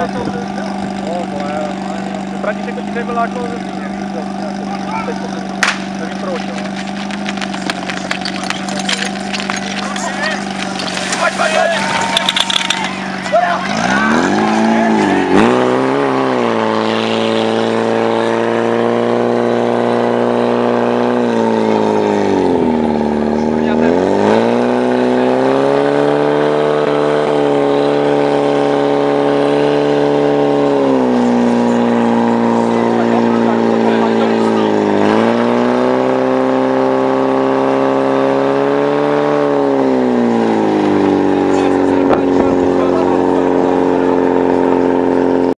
No, vole, František to ti nebyl jako ze zmíně. Teď nevím proč, jo.